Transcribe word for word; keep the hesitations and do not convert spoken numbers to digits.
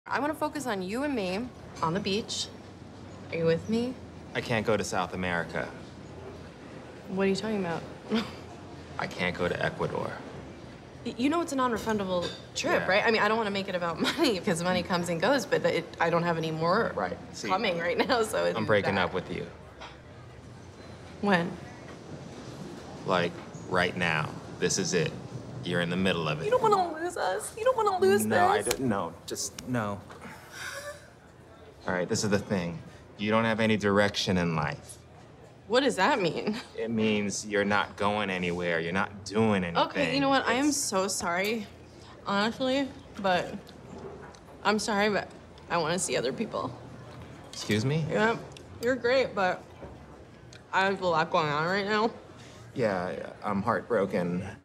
I want to focus on you and me on the beach. Are you with me? I can't go to South America. What are you talking about? I can't go to Ecuador. You know it's a non-refundable trip, Yeah. right? I mean, I don't want to make it about money because money comes and goes, but it, I don't have any more Right. See, coming right now, so it's I'm breaking bad. up with you. When? Like, right now. This is it. You're in the middle of it. You don't want to lose us. You don't want to lose No, this. I don't. No, just no. All right, this is the thing. You don't have any direction in life. What does that mean? It means you're not going anywhere. You're not doing anything. Okay, you know what? I am It's- so sorry, honestly, but I'm sorry, but I want to see other people. Excuse me? Yeah, you're great, but I have a lot going on right now. Yeah, I'm heartbroken.